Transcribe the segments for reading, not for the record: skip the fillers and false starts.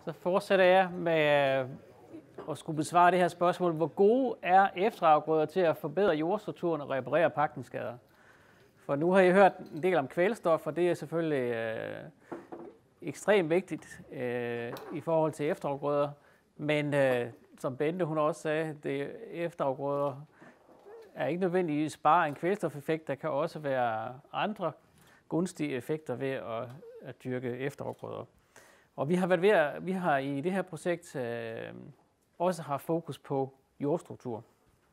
Så fortsætter jeg med at skulle besvare det her spørgsmål. Hvor gode er efterafgrøder til at forbedre jordstrukturen og reparere pakningsskader? For nu har I hørt en del om kvælstof, og det er selvfølgelig ekstremt vigtigt i forhold til efterafgrøder. Men som Bente hun også sagde, det efterafgrøder er ikke nødvendigvis bare en kvælstofeffekt. Der kan også være andre gunstige effekter ved at dyrke efterafgrøder. Og vi har i det her projekt også haft fokus på jordstruktur.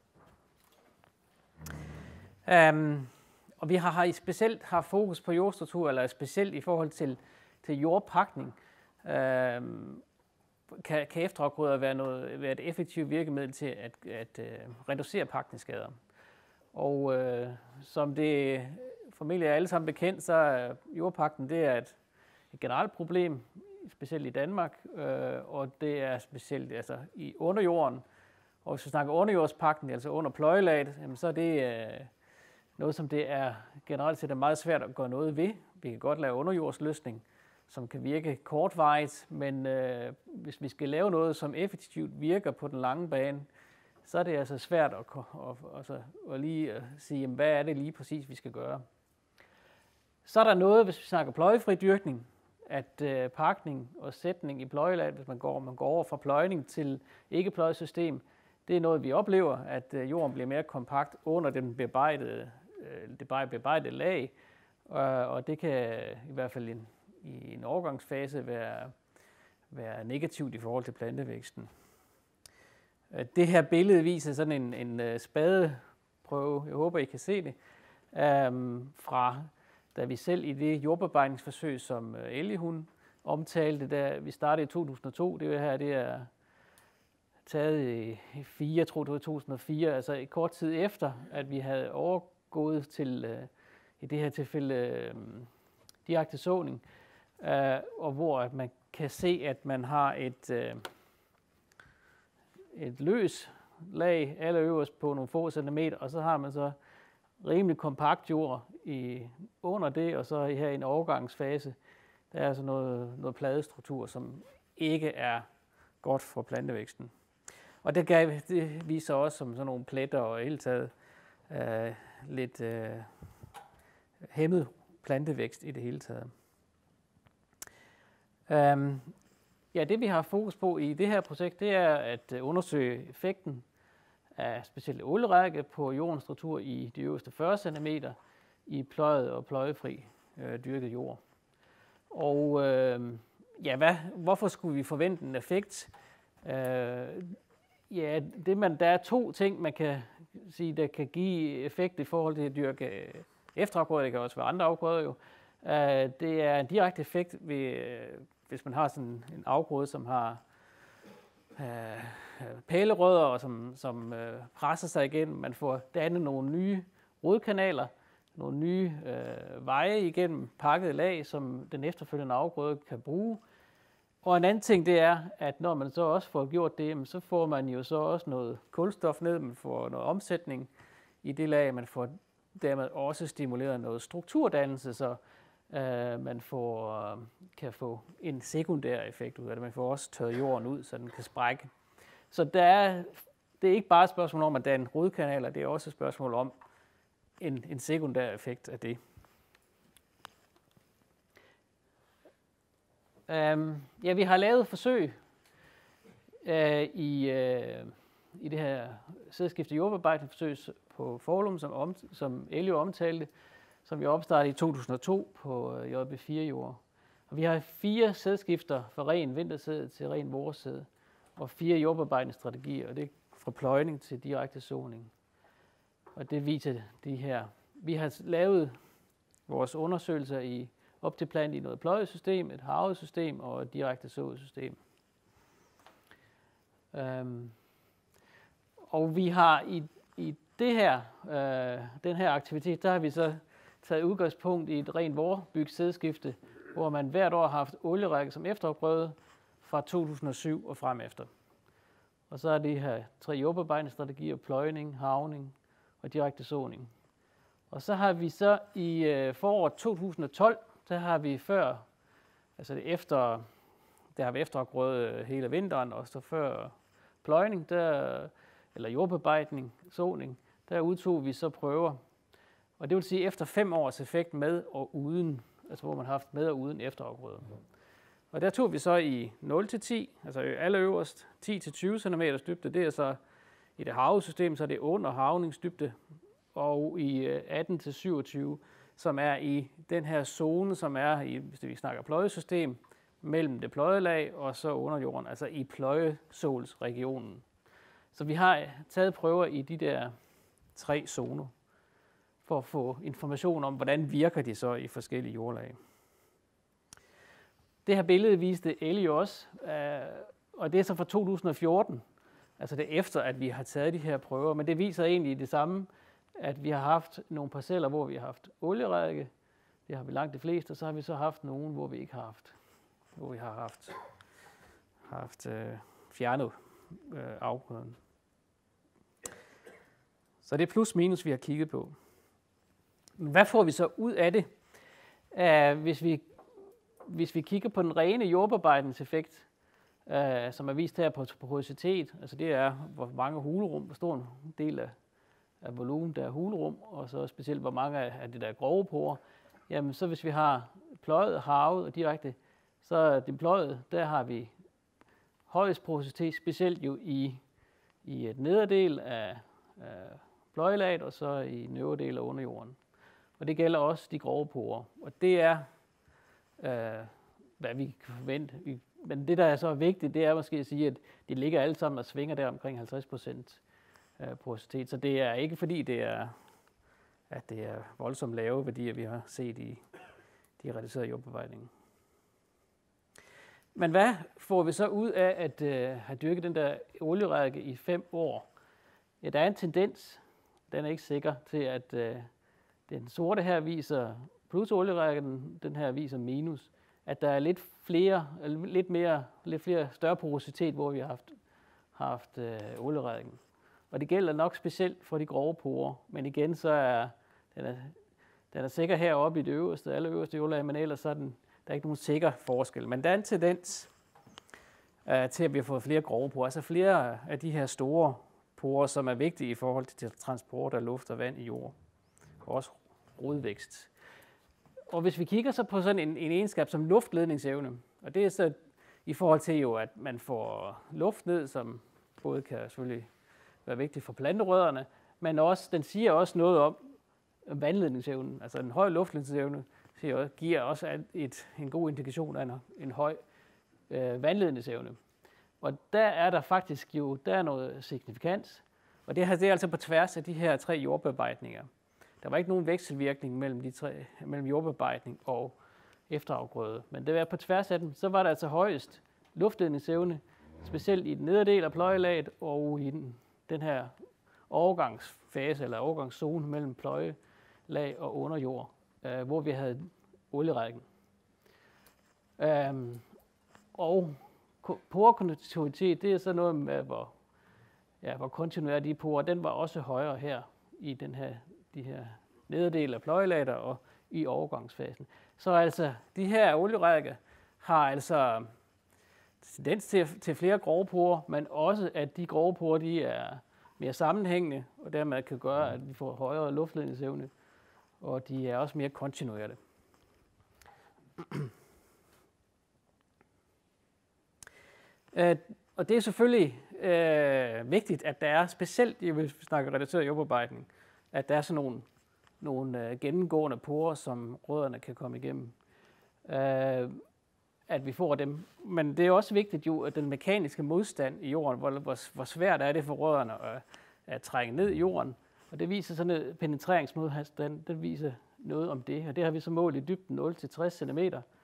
Og vi har specielt haft fokus på jordstruktur, eller specielt i forhold til jordpakning. Kan efterafgrøder være et effektivt virkemiddel til at reducere pakningsskader. Og som det formentlig er alle sammen bekendt, så er jordpakning det er et generelt problem, specielt i Danmark, og det er specielt altså i underjorden. Og hvis vi snakker underjordspakning, altså under pløjelaget, så er det noget, som det er generelt set er meget svært at gøre noget ved. Vi kan godt lave underjordsløsning, som kan virke kortvarigt, men hvis vi skal lave noget, som effektivt virker på den lange bane, så er det altså svært at lige sige, hvad er det lige præcis, vi skal gøre. Så er der noget, hvis vi snakker pløjefri dyrkning, at pakning og sætning i pløjelaget, hvis man går over fra pløjning til ikke-pløjesystem, det er noget, vi oplever, at jorden bliver mere kompakt under det bearbejdede lag, og det kan i hvert fald i en overgangsfase være negativt i forhold til plantevæksten. Det her billede viser sådan en spadeprøve, jeg håber I kan se det, fra da vi selv i det jordbearbejdningsforsøg, som Ellie hun omtalte, da vi startede i 2002, det er taget i 2004, altså i kort tid efter, at vi havde overgået til, i det her tilfælde, direkte såning, og hvor man kan se, at man har et løs lag allerøverst på nogle få centimeter, og så har man så rimelig kompakt jord under det, og så her i en overgangsfase, der er altså noget pladestruktur, som ikke er godt for plantevæksten. Og det viser også som sådan nogle pletter og i hele taget lidt hæmmet plantevækst i det hele taget. Det vi har fokus på i det her projekt, det er at undersøge effekten af specielt ålerække på jordens struktur i de øverste 40 cm i pløjet og pløjefri dyrket jord. Og hvorfor skulle vi forvente en effekt? Der er to ting, man kan sige, der kan give effekt i forhold til at dyrke efterafgrøder. Det kan også være andre afgrøder jo. Det er en direkte effekt ved, hvis man har sådan en afgrøde, som har pælerødder, og som presser sig igennem. Man får dannet nogle nye rodkanaler, nogle nye veje igennem pakket lag, som den efterfølgende afgrøde kan bruge. Og en anden ting, det er, at når man så også får gjort det, så får man jo så også noget kulstof ned, man får noget omsætning i det lag, man får dermed også stimuleret noget strukturdannelse, så man kan få en sekundær effekt ud af det. Man får også tørret jorden ud, så den kan sprække. Så det er ikke bare et spørgsmål om at danne rodkanaler, det er også et spørgsmål om en sekundær effekt af det. Vi har lavet forsøg i det her sædskifte jordbearbejdningsforsøg på Foulum, som Ellie omtalte, som vi opstartede i 2002 på JB4-jord. Og vi har 4 sædskifter fra ren vintersæd til ren vårsæd, og 4 jordbearbejdningsstrategier, og det er fra pløjning til direkte såning. Og det viser de her. Vi har lavet vores undersøgelser op til plant i noget pløjesystem, et harvet system og et direkte såsystem. Og vi har i den her aktivitet, der har vi så taget udgangspunkt i et rent vårbygget sædskifte, hvor man hvert år har haft olierække som efterafgrøde fra 2007 og frem efter. Og så er det her 3 jordbearbejdningsstrategier, pløjning, harvning og direkte såning. Og så har vi så i foråret 2012, der har vi efter der har vi efterafgrøde hele vinteren, og så før pløjning, eller jordbearbejdning, såning, der udtog vi så prøver. Og det vil sige efter 5 års effekt med og uden, altså hvor man har haft med og uden efterafgrøde. Og der tog vi så i 0-10, altså allerøverst 10-20 cm dybde, det er så i det havsystem, så er det under havningsdybde, og i 18-27, som er i den her zone, som er i, hvis vi snakker pløjesystem, mellem det pløjelag og så under jorden, altså i pløjesålsregionen. Så vi har taget prøver i de der 3 zoner, for at få information om, hvordan virker de så i forskellige jordlag. Det her billede viste Ellie også, og det er så fra 2014, altså det er efter, at vi har taget de her prøver, men det viser egentlig det samme, at vi har haft nogle parceller, hvor vi har haft olierække, det har vi langt de fleste, og så har vi så haft nogle, hvor vi ikke har haft, hvor vi har haft fjernet afgrøden. Så det er plus minus, vi har kigget på. Men hvad får vi så ud af det, hvis vi kigger på den rene jordbearbejdningseffekt, som er vist her på porositet, altså det er, hvor mange hulrum, hvor stor en del af volumen, der er hulrum, og så specielt, hvor mange af det der grove porer. Jamen, så hvis vi har pløjet, havet og direkte, så det pløjet, der har vi højest porositet, specielt jo i et nederdel af pløjelaget, og så i den øvre del af underjorden. Og det gælder også de grove porer. Og det er, hvad vi kan forvente. Men det, der er så vigtigt, det er måske at sige, at de ligger alle sammen og svinger der omkring 50% porositet. Så det er ikke fordi, det er voldsomt lave værdier, vi har set i de reducerede jordbearbejdninger. Men hvad får vi så ud af at have dyrket den der olierække i 5 år? Ja, der er en tendens, den er ikke sikker, til at den sorte her viser plus olierækken, den her viser minus, at der er lidt flere større porositet, hvor vi har haft olierækken. Og det gælder nok specielt for de grove porer, men igen så er den er sikker heroppe i det allerøverste jordlag, men ellers så er der er ikke nogen sikker forskel. Men der er en tendens til, at vi har fået flere grove porer, altså flere af de her store porer, som er vigtige i forhold til transport af luft og vand i jord, og også rodvækst. Og hvis vi kigger så på sådan en egenskab som luftledningsevne, og det er så i forhold til jo, at man får luft ned, som både kan selvfølgelig være vigtigt for planterødderne, men også, den siger også noget om vandledningsevnen. Altså en høj luftledningsevne giver også en god indikation af en høj vandledningsevne. Og der er der faktisk jo, der er noget signifikans, og det er altså på tværs af de her 3 jordbearbejdninger. Der var ikke nogen vekselvirkning mellem jordbearbejdning og efterafgrøde, men det var på tværs af dem, så var der altså højest luftledningsevne, specielt i den nederdel af pløjelaget og i den her overgangsfase eller overgangszone mellem pløjelag og underjord, hvor vi havde olierækken. Og porekontinuitet, det er så noget med, hvor kontinuer de porer, den var også højere her i de her nederdel af pløjelaget og i overgangsfasen. Så altså, de her olierækker har altså tendens til flere grove porer, men også at de grove porer, de er mere sammenhængende, og dermed kan gøre, at vi får højere luftledningsevne, og de er også mere kontinuerlige. Og det er selvfølgelig vigtigt, at der er specielt, hvis vi snakker reduceret jordbearbejdning, at der er sådan nogle gennemgående porer, som rødderne kan komme igennem. At vi får dem. Men det er også vigtigt jo, at den mekaniske modstand i jorden, hvor svært er det for rødderne at trænge ned i jorden. Og det viser sådan en penetreringsmodstand, den viser noget om det. Og det har vi så målt i dybden 0-60 cm.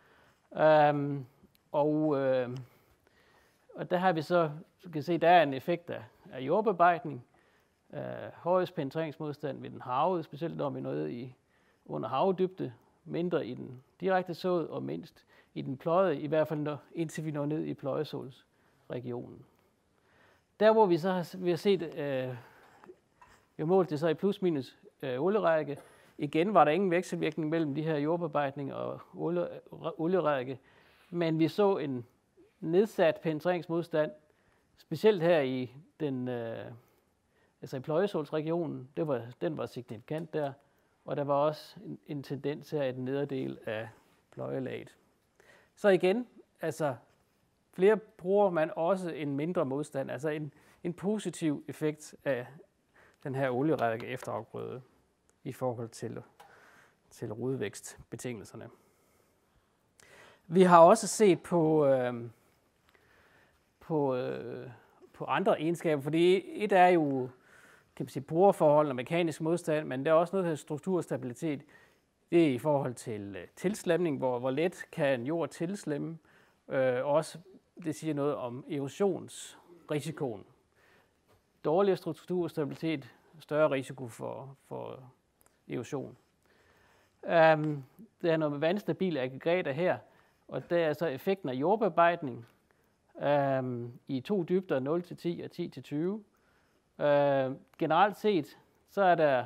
Og der har vi så, du kan se, der er en effekt af jordbearbejdning. Højest penetreringsmodstand ved den havede, specielt når vi nåede under havdybde, mindre i den direkte såd og mindst i den pløjede, i hvert fald indtil vi når ned i pløjesålsregionen. Der hvor vi så har set, vi målte det så i plus minus olierække. Igen var der ingen vekselvirkning mellem de her jordbearbejdning og olierække, men vi så nedsat penetreringsmodstand, specielt her i den, altså i pløjesålsregionen, den var signifikant der, og der var også en tendens her i den nederdel af pløjelaget. Så igen, altså flere bruger man også en mindre modstand, altså en positiv effekt af den her olierække efterafgrøde i forhold til rodvækstbetingelserne. Vi har også set på andre egenskaber, fordi et er jo, kan man sige, brugerforhold og mekanisk modstand, men der er også noget af strukturstabilitet. Det er i forhold til tilslemning, hvor let kan jord tilslemme. Også det siger noget om erosionsrisikoen. Dårligere strukturstabilitet, større risiko for erosion. Det er noget med vandstabile aggregater her, og der er så effekten af jordbearbejdning i 2 dybder, 0-10 og 10-20. Generelt set, så er der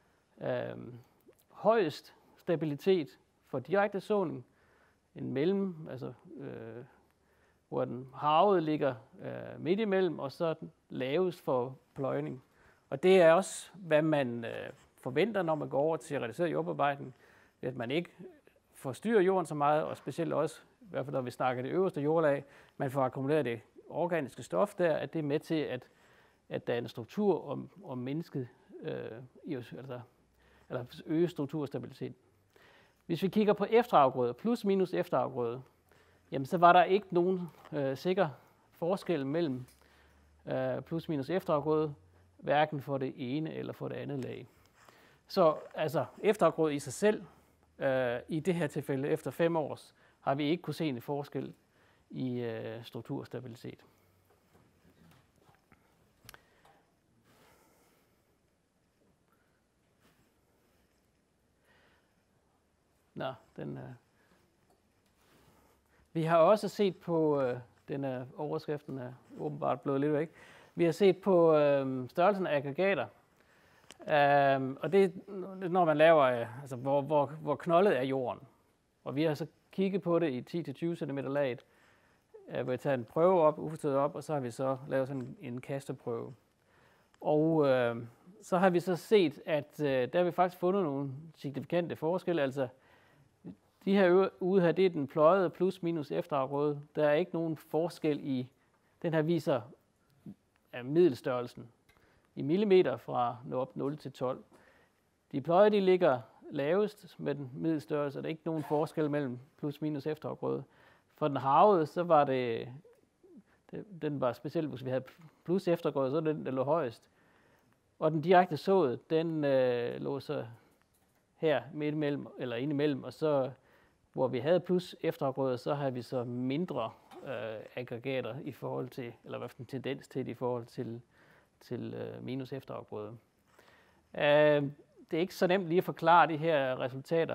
højest stabilitet for direkte såning, en mellem, altså hvor den harvede ligger midt imellem, og så den lavest for pløjning. Og det er også, hvad man forventer, når man går over til reduceret jordbearbejdning, at man ikke forstyrrer jorden så meget, og specielt også, i hvert fald når vi snakker det øverste jordlag, man får akkumuleret det organiske stof der, at det er med til, at der er en struktur og mindsket, eller øge strukturstabilitet. Hvis vi kigger på efterafgrøde, plus minus efterafgrøde, jamen så var der ikke nogen sikker forskel mellem plus minus efterafgrøde, hverken for det ene eller for det andet lag. Så altså efterafgrøde i sig selv, i det her tilfælde efter 5 år, har vi ikke kunne se en forskel i strukturstabilitet. Nå, vi har også set på, overskriften er åbenbart blevet lidt væk, vi har set på størrelsen af aggregater. Og det er, når man laver, altså hvor knoldet er jorden. Og vi har så kigget på det i 10-20 cm laget, hvor vi tager en prøve op, uforstået op, og så har vi så lavet sådan en kasteprøve. Og så har vi så set, at der har vi faktisk fundet nogle signifikante forskelle. Altså de her ude her, det er den pløjede plus minus efterafgrøde. Der er ikke nogen forskel i, den her viser middelstørrelsen i millimeter fra op 0 til 12. De pløjede, de ligger lavest med den middelstørrelse, og der er ikke nogen forskel mellem plus minus efterafgrøde. For den harvede, så var den var specielt, hvis vi havde plus efterafgrøde, så var den, der lå højest. Og den direkte såede, den lå så her midt imellem, eller ind imellem, og så, hvor vi havde plus efterafgrøde, så havde vi så mindre aggregater i forhold til, eller hvad for en tendens til i forhold til minus efterafgrøde. Det er ikke så nemt lige at forklare de her resultater,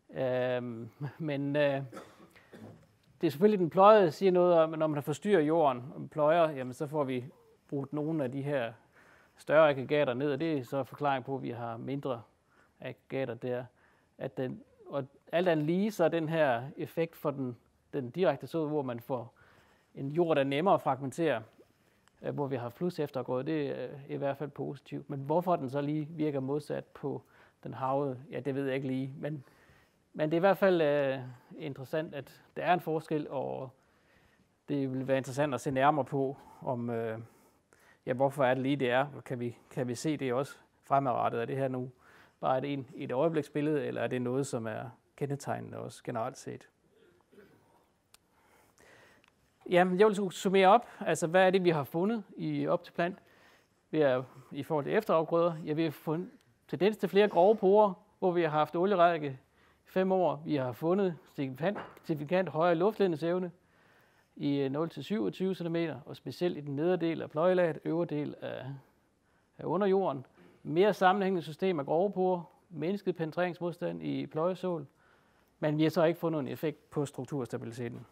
men det er selvfølgelig den pløjede, siger noget om, at når man forstyrrer jorden og pløjer, jamen så får vi brugt nogle af de her større aggregater ned, og det er så forklaring på, at vi har mindre aggregater der. Og alt andet lige, så er den her effekt for den direkte såd, hvor man får en jord, der er nemmere at fragmentere, hvor vi har plus efterafgrøde, det er i hvert fald positivt. Men hvorfor den så lige virker modsat på den harvede, ja, det ved jeg ikke lige. Men det er i hvert fald interessant, at der er en forskel, og det vil være interessant at se nærmere på, om hvorfor er det lige, det er, og kan vi se det også fremadrettet? Er det her nu bare et øjebliksbillede, eller er det noget, som er kendetegnende også generelt set? Jamen, jeg vil summere op. Altså, hvad er det, vi har fundet i op til plant? I forhold til efterafgrøder. Ja, vi har fundet tendens til flere grove porer, hvor vi har haft olierække 5 år. Vi har fundet signifikant højere luftledningsevne i 0-27 cm, og specielt i den nederdel af pløjelaget, øvre del af underjorden. Mere sammenhængende system af grove porer, mindsket penetreringsmodstand i pløjesål, men vi har så ikke fundet en effekt på strukturstabiliteten.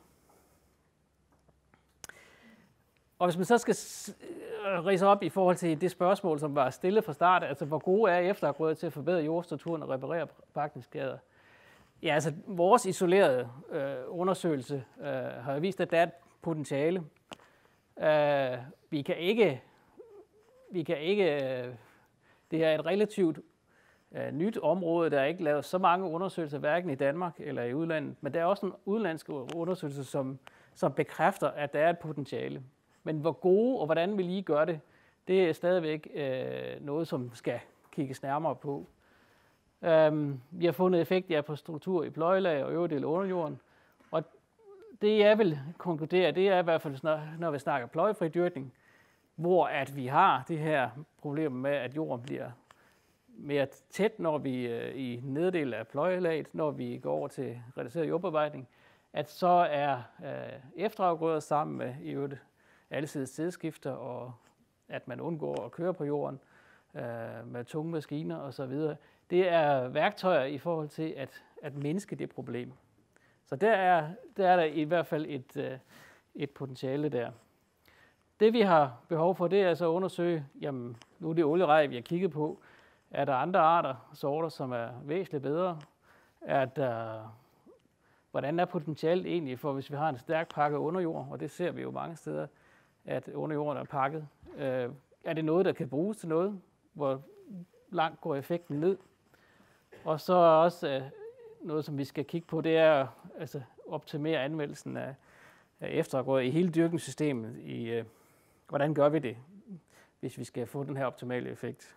Og hvis man så skal ridse op i forhold til det spørgsmål, som var stillet fra start, altså hvor gode er efterafgrøder til at forbedre jordstrukturen og reparere pakningsskader? Ja, altså vores isolerede undersøgelse har vist, at der er potentiale. Vi kan ikke, det er et relativt nyt område, der er ikke lavet så mange undersøgelser, hverken i Danmark eller i udlandet, men der er også en udenlandske undersøgelse, som bekræfter, at der er et potentiale. Men hvor gode og hvordan vi lige gør det, det er stadigvæk noget, som skal kigges nærmere på. Vi har fundet effekt på struktur i pløjelag og øvre del af underjorden, og det jeg vil konkludere, det er i hvert fald, når vi snakker pløjefri dyrkning, hvor at vi har det her problem med, at jorden bliver mere tæt, når vi i neddel af pløjelaget, når vi går over til reduceret jordbearbejdning, at så er efterafgrøder sammen med i øvrigt alsides sædskifter, og at man undgår at køre på jorden med tunge maskiner osv. Det er værktøjer i forhold til at mindske det problem. Så der er der i hvert fald et potentiale der. Det vi har behov for, det er så at undersøge, jamen nu er det olierej, vi har kigget på, er der andre arter, sorter, som er væsentligt bedre? Hvordan er potentialet egentlig for, hvis vi har en stærk pakke underjord, og det ser vi jo mange steder, at underjorden er pakket. Er det noget, der kan bruges til noget? Hvor langt går effekten ned? Og så også noget, som vi skal kigge på, det er altså optimere anvendelsen af efterafgrøder i hele dyrkningssystemet. Hvordan gør vi det, hvis vi skal få den her optimale effekt?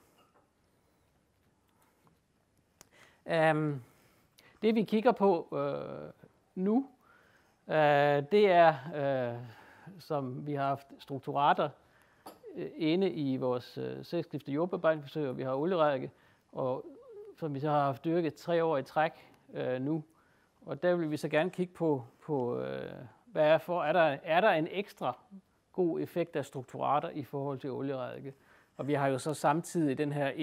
Det vi kigger på nu, det er, som vi har haft strukturater inde i vores sædskifte jordbearbejdningsforsøg, og vi har olierække, og som vi så har haft dyrket 3 år i træk nu. Og der vil vi så gerne kigge på hvad er der en ekstra god effekt af strukturater i forhold til olierække. Og vi har jo så samtidig den her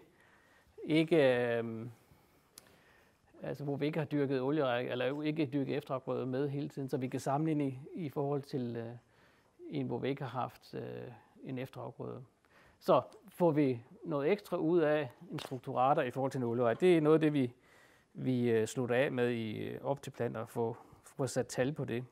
hvor vi ikke har dyrket olierække, eller ikke dyrket efterafgrøder med hele tiden, så vi kan sammenligne i forhold til en, hvor vi ikke har haft en efterafgrøde. Så får vi noget ekstra ud af en strukturater i forhold til en olierække. Det er noget af det, vi slutter af med i optilplanter og få sat tal på det.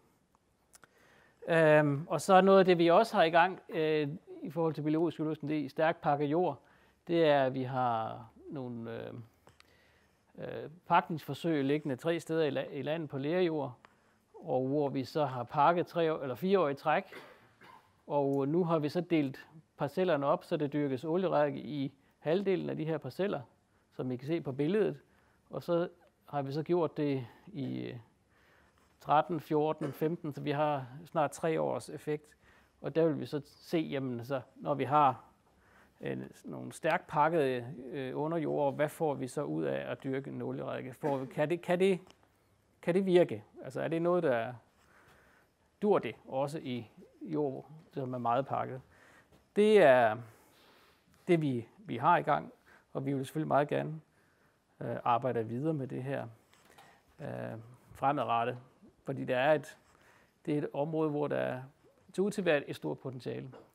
Og så noget af det, vi også har i gang i forhold til biologisk udløsning, det er i stærk pakket jord. Det er, at vi har nogle pakningsforsøg liggende 3 steder i landet på lerjord, og hvor vi så har pakket 4 år i træk. Og nu har vi så delt parcellerne op, så det dyrkes olierække i halvdelen af de her parceller, som I kan se på billedet. Og så har vi så gjort det i 13, 14, 15, så vi har snart 3 års effekt. Og der vil vi så se, jamen, så, når vi har nogle stærkt pakkede underjord, hvad får vi så ud af at dyrke en olierække? Kan det virke? Altså er det noget, der dur det også i jord, som er meget pakket? Det er det, vi har i gang, og vi vil selvfølgelig meget gerne arbejde videre med det her fremadrettet, fordi det er et område, hvor der er til ud til at være et stort potentiale.